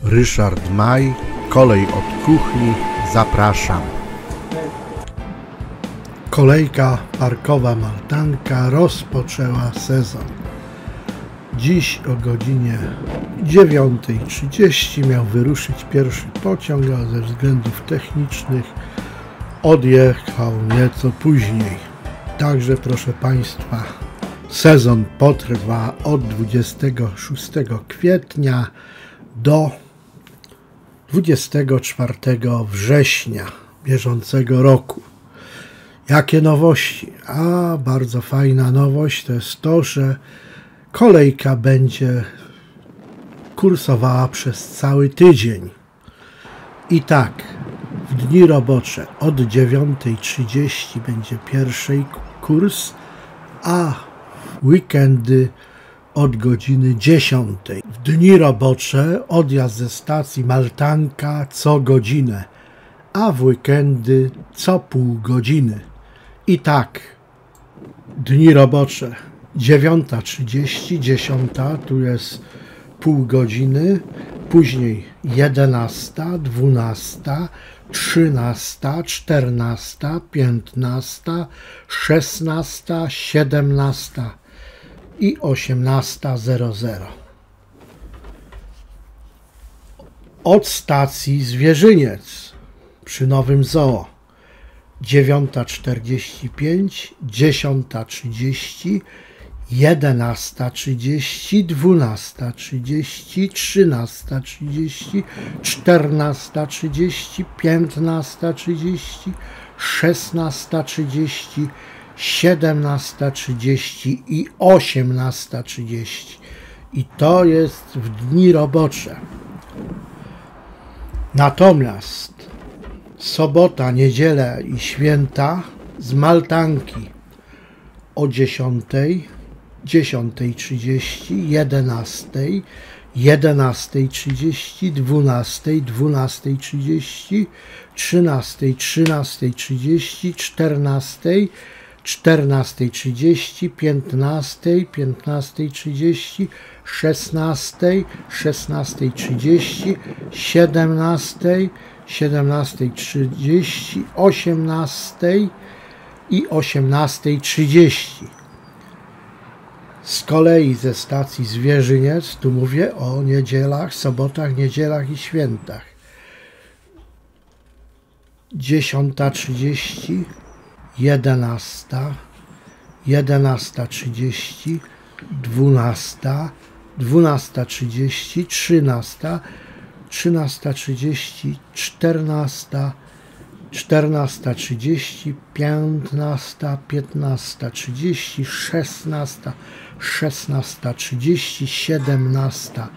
Ryszard Maj, Kolej od kuchni, zapraszam. Kolejka parkowa Maltanka rozpoczęła sezon. Dziś o godzinie 9:30 miał wyruszyć pierwszy pociąg, ale ze względów technicznych odjechał nieco później. Także, proszę Państwa, sezon potrwa od 26 kwietnia do 24 września bieżącego roku. Jakie nowości? Bardzo fajna nowość to jest to, że kolejka będzie kursowała przez cały tydzień. I tak, w dni robocze od 9:30 będzie pierwszy kurs, a w weekendy od godziny 10:00. W dni robocze odjazd ze stacji Maltanka co godzinę, a w weekendy co pół godziny. I tak, dni robocze 9:30, 10:00, tu jest pół godziny, później 11:00, 12:00, 13:00, 14:00, 15:00, 16:00, 17:00 i 18:00. Od stacji Zwierzyniec przy Nowym Zoo 9:45, 10:30, 11:30, 12:30, 13:30, 14:30, 15:30, 16:30, 17:30 i 18:30. I to jest w dni robocze. Natomiast sobota, niedziela i święta z Maltanki o 10:00, 10:30, 11:00, 11:30, 12:00, 12:30, 13:00, 13:30, 14:00, 14:30, 15:00, 15:30, 16:00, 16:30, 17:00, 17:30, 18:00 i 18:30. Z kolei ze stacji Zwierzyniec, tu mówię o niedzielach, sobotach, niedzielach i świętach. 10:30, 11:00, 11:30, 12:00, 12:30, 13:00, 13:30, 14:00, 14:30, 15:00, 15:30, 16:00, 16:30, 17:00,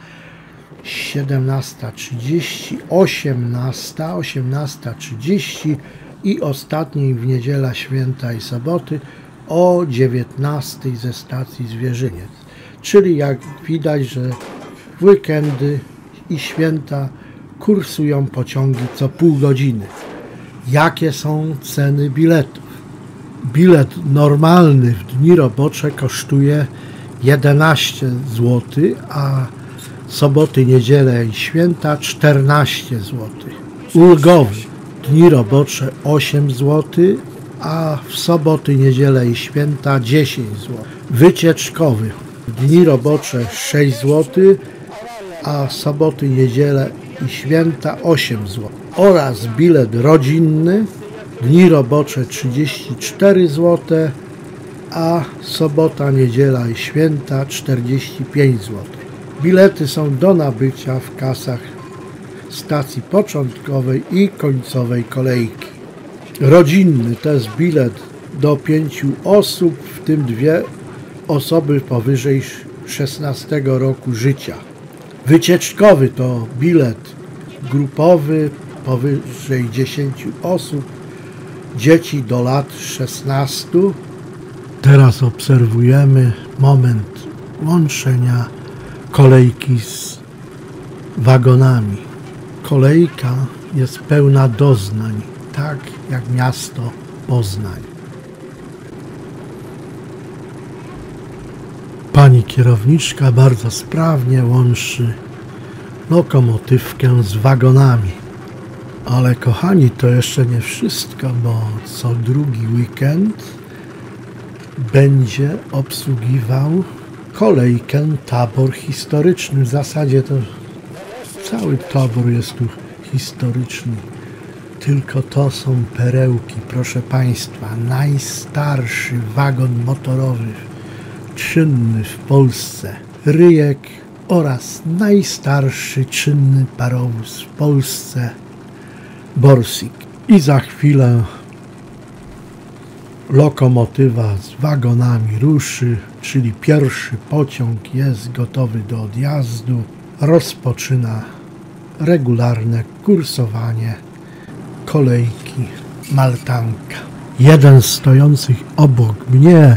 17:30, 18:00, 18:30 i ostatniej w niedziela, święta i soboty o 19:00 ze stacji Zwierzyniec. Czyli jak widać, że w weekendy i święta kursują pociągi co pół godziny. Jakie są ceny biletów? Bilet normalny w dni robocze kosztuje 11 zł, a soboty, niedzielę i święta 14 zł. Ulgowy dni robocze 8 zł, a w soboty, niedzielę i święta 10 zł. Wycieczkowy w dni robocze 6 zł, a soboty, niedzielę i święta 8 zł. Oraz bilet rodzinny, dni robocze 34 zł, a sobota, niedziela i święta 45 zł. Bilety są do nabycia w kasach stacji początkowej i końcowej kolejki. Rodzinny to jest bilet do 5 osób, w tym 2 osoby powyżej 16 roku życia. Wycieczkowy to bilet grupowy powyżej 10 osób, dzieci do lat 16. Teraz obserwujemy moment łączenia kolejki z wagonami. Kolejka jest pełna doznań, tak jak miasto Poznań. Pani kierowniczka bardzo sprawnie łączy lokomotywkę z wagonami. Ale kochani, to jeszcze nie wszystko, bo co drugi weekend będzie obsługiwał kolejkę tabor historyczny. W zasadzie to cały tabor jest tu historyczny. Tylko to są perełki, proszę Państwa. Najstarszy wagon motorowy czynny w Polsce, Ryjek, oraz najstarszy czynny parowóz w Polsce, Borsig. I za chwilę lokomotywa z wagonami ruszy, czyli pierwszy pociąg jest gotowy do odjazdu. Rozpoczyna regularne kursowanie kolejki Maltanka. Jeden z stojących obok mnie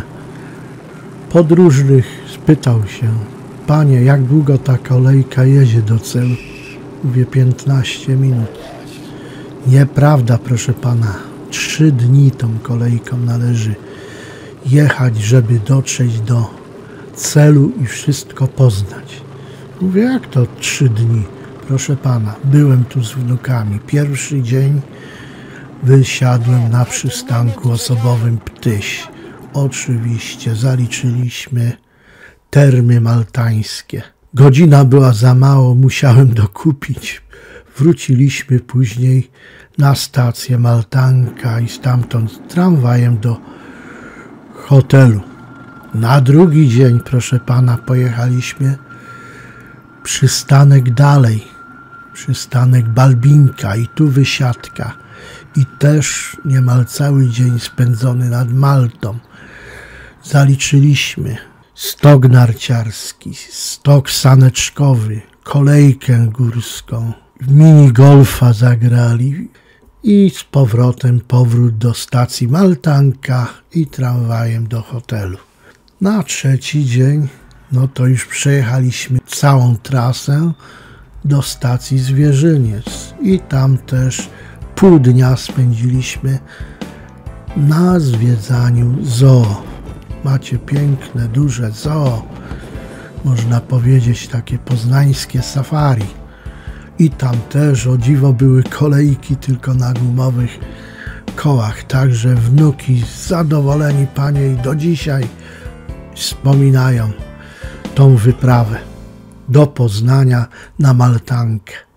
podróżnych spytał się: panie, jak długo ta kolejka jedzie do celu? Mówię: 15 minut. Nieprawda, proszę pana. 3 dni tą kolejką należy jechać, żeby dotrzeć do celu i wszystko poznać. Mówię: jak to 3 dni? Proszę pana, byłem tu z wnukami. Pierwszy dzień wysiadłem na przystanku osobowym Ptyś. Oczywiście zaliczyliśmy termy maltańskie. Godzina była za mało, musiałem dokupić. Wróciliśmy później na stację Maltanka i stamtąd tramwajem do hotelu. Na drugi dzień, proszę pana, pojechaliśmy przystanek dalej. Przystanek Balbinka i tu wysiadka. I też niemal cały dzień spędzony nad Maltą. Zaliczyliśmy stok narciarski, stok saneczkowy, kolejkę górską, minigolfa zagrali i z powrotem powrót do stacji Maltanka i tramwajem do hotelu. Na trzeci dzień, no to już przejechaliśmy całą trasę do stacji Zwierzyniec i tam też pół dnia spędziliśmy na zwiedzaniu zoo. Macie piękne, duże zoo, można powiedzieć takie poznańskie safari. I tam też, o dziwo, były kolejki tylko na gumowych kołach. Także wnuki zadowoleni, panie, i do dzisiaj wspominają tą wyprawę do Poznania na Maltankę.